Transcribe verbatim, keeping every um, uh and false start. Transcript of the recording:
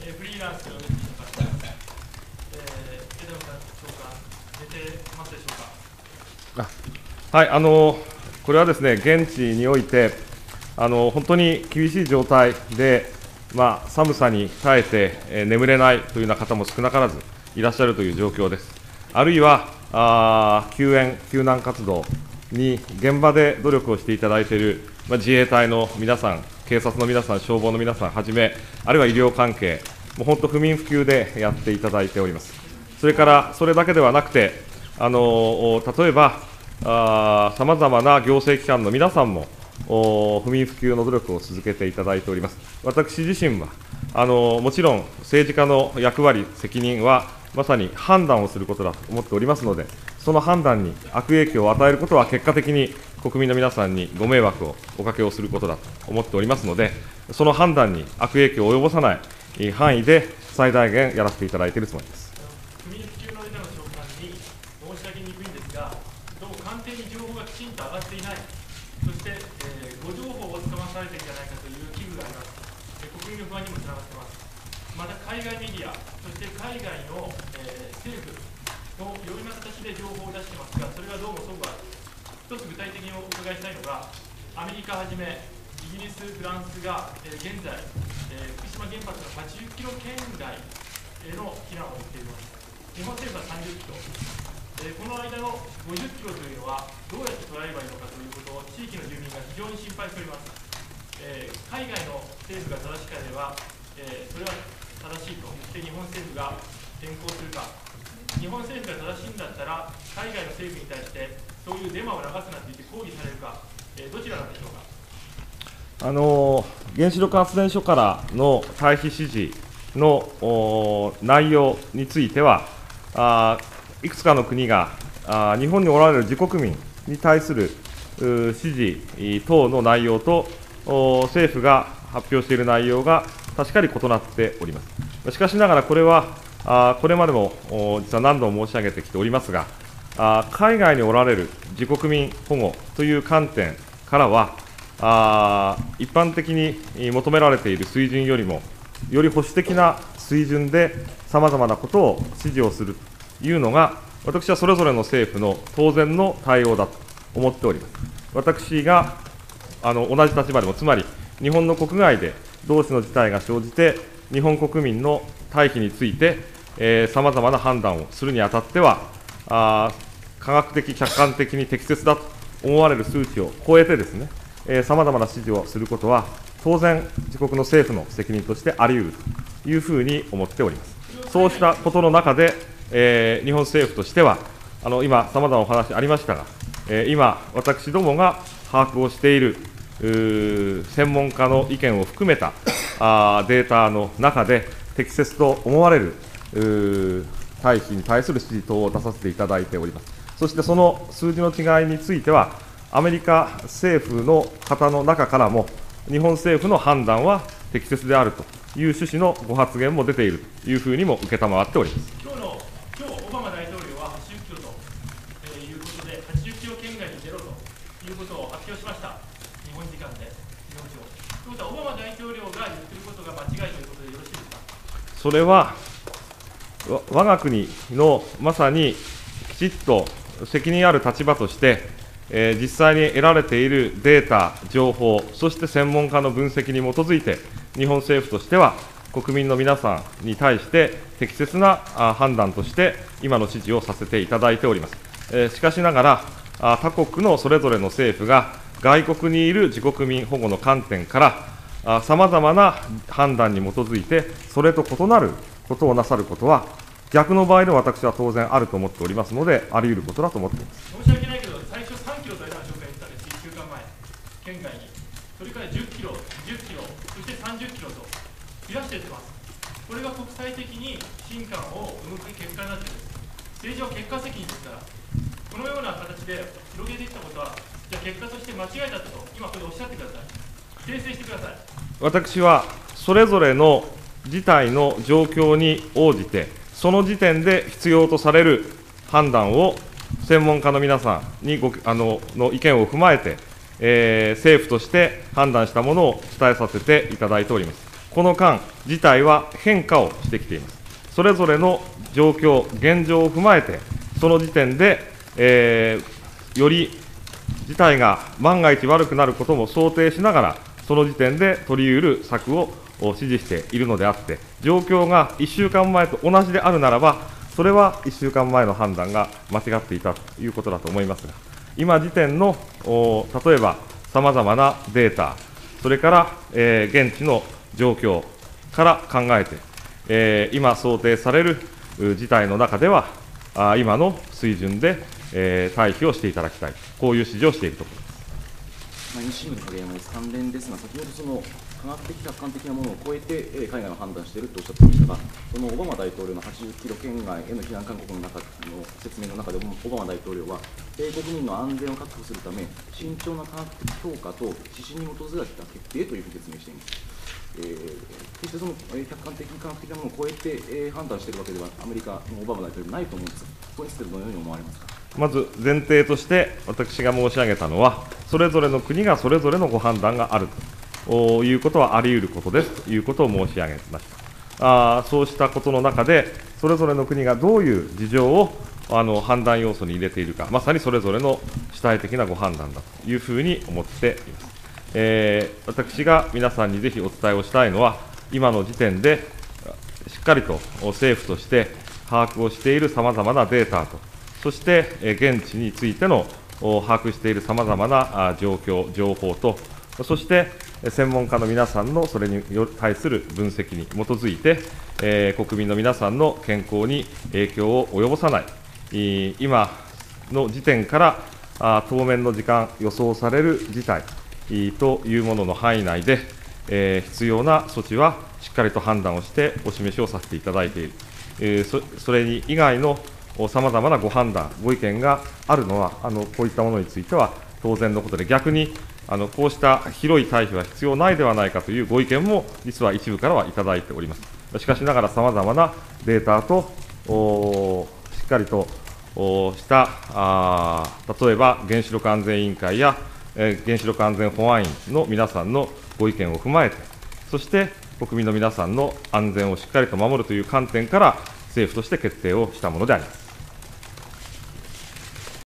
えー、フリーランスの方、えー、枝野さん長官、出てますでしょうか。 あはい、あのこれはですね、現地において、あの本当に厳しい状態で、まあ、寒さに耐えて、えー、眠れないというような方も少なからずいらっしゃるという状況です。あるいは、あ救援、救難活動に現場で努力をしていただいている、まあ、自衛隊の皆さん、警察の皆さん、消防の皆さんはじめ、あるいは医療関係、もう本当、不眠不休でやっていただいております。それから、それだけではなくて、あの例えば、さまざまな行政機関の皆さんも、不眠不休の努力を続けていただいております。私自身は、あのもちろん政治家の役割、責任は、まさに判断をすることだと思っておりますので、その判断に悪影響を与えることは、結果的に国民の皆さんにご迷惑をおかけをすることだと思っておりますので、その判断に悪影響を及ぼさない範囲で、最大限やらせていただいているつもりです。 不眠不休の枝野長官に申し上げにくいんですが、どうも官邸に情報がきちんと上がっていない、そして、えー、誤情報をつかまされているんじゃないかという危惧があります。えー、国民の不安にもつながっています。また海外メディア、そして海外の、えー、政府のいろいろな形で情報を出していますが、それはどうもそこは一つ具体的にお伺いしたいのが、アメリカはじめ、イギリス、フランスが、えー、現在、えー、福島原発のはちじゅっキロ圏外への避難を言っています。日本政府はさんじゅっキロ、えー、この間のごじゅっキロというのは、どうやって捉えればいいのかということを、地域の住民が非常に心配しております。えー、海外の政府が正しければ、えー、それは正しいと言って日本政府が変更するか、日本政府が正しいんだったら、海外の政府に対して、そういうデマを流すなと言って抗議されるか、えー、どちらなんでしょうか。 あの原子力発電所からの退避指示の内容については、あいくつかの国があ日本におられる自国民に対する指示等の内容と、政府が発表している内容が確かに異なっております。しかしながら、これはあこれまでも実は何度も申し上げてきておりますが、あ海外におられる自国民保護という観点からは、あ一般的に求められている水準よりも、より保守的な水準でさまざまなことを指示をするというのが、私はそれぞれの政府の当然の対応だと思っております。私があの同じ立場でも、つまり日本の国外で同種の事態が生じて、日本国民の退避について、さまざまな判断をするにあたっては、あ科学的、客観的に適切だと思われる数値を超えてですね、さまざまな指示をすることは、当然、自国の政府の責任としてあり得るというふうに思っております。そうしたことの中で、えー、日本政府としては、あの今、さまざまなお話ありましたが、えー、今、私どもが把握をしている専門家の意見を含めたあデータの中で、適切と思われる退避に対する指示等を出させていただいております。そしてその数字の違いについては、アメリカ政府の方の中からも、日本政府の判断は適切であるという趣旨のご発言も出ているというふうにも承っております。 今日の今日オバマ大統領ははちじゅっキロということで、はちじゅっキロ圏外に出ろということを発表しました、日本時間で、日本時間。ということは、オバマ大統領が言っていることが間違いということでよろしいですか。 それは、わが国のまさにきちっと責任ある立場として、えー、実際に得られているデータ、情報、そして専門家の分析に基づいて、日本政府としては、国民の皆さんに対して適切な判断として、今の指示をさせていただいております。えー、しかしながら、他国のそれぞれの政府が、外国にいる自国民保護の観点から、さまざまな判断に基づいて、それと異なることをなさることは、逆の場合で私は当然あると思っておりますので、あり得ることだと思っています。 申し訳ないけど、最初さんキロと枝野長官言ったんです、いっしゅうかんまえ、県外に。それからじゅっキロ、じゅっキロ、そしてさんじゅっキロと、増やしていってます。これが国際的に進化を生む結果になっているんです。政治は結果責任ですから、このような形で広げていったことは、じゃあ結果として間違いだったと、今これおっしゃってください。訂正してください。 私は、それぞれの事態の状況に応じて、その時点で必要とされる判断を専門家の皆さんにごあのの意見を踏まえて、えー、政府として判断したものを伝えさせていただいております。 この間、事態は変化をしてきています。それぞれの状況、現状を踏まえて、その時点で、えー、より事態が万が一悪くなることも想定しながら、その時点で取り得る策を指示しているのであって、状況がいっしゅうかんまえと同じであるならば、それはいっしゅうかんまえの判断が間違っていたということだと思いますが、今時点の例えばさまざまなデータ、それから、えー、現地の状況から考えて、えー、今想定される事態の中では、あ今の水準で、えー、退避をしていただきたい、こういう指示をしているところです。 まあ、西村影山です。関連ですが、先ほどその科学的、客観的なものを超えて、えー、海外を判断しているとおっしゃっていましたが、そのオバマ大統領のはちじゅっキロ圏外への避難勧告の中の説明の中で、オバマ大統領は、米国民の安全を確保するため、慎重な科学的評価と指針に基づいた決定というふうに説明しています。えー、決してその、えー、客観的、科学的なものを超えて、えー、判断しているわけでは、アメリカのオバマ大統領ないと思うんですが、これについてどのように思われますか。 まず前提として、私が申し上げたのは、それぞれの国がそれぞれのご判断があるということはあり得ることですということを申し上げました。あそうしたことの中で、それぞれの国がどういう事情をあの判断要素に入れているか、まさにそれぞれの主体的なご判断だというふうに思っています。えー、私が皆さんにぜひお伝えをしたいのは、今の時点でしっかりと政府として把握をしているさまざまなデータと、そして現地についての把握しているさまざまな状況、情報と、そして専門家の皆さんのそれに対する分析に基づいて、えー、国民の皆さんの健康に影響を及ぼさない、今の時点からあ当面の時間、予想される事態というものの範囲内で、えー、必要な措置はしっかりと判断をしてお示しをさせていただいている、えー、そ, それに以外のさまざまなご判断、ご意見があるのは、あのこういったものについては当然のことで、逆にあのこうした広い退避は必要ないではないかというご意見も、実は一部からはいただいております。しかしながら、さまざまなデータとしっかりとしたあ、例えば原子力安全委員会や、えー、原子力安全保安院の皆さんのご意見を踏まえて、そして国民の皆さんの安全をしっかりと守るという観点から、政府として決定をしたものであります。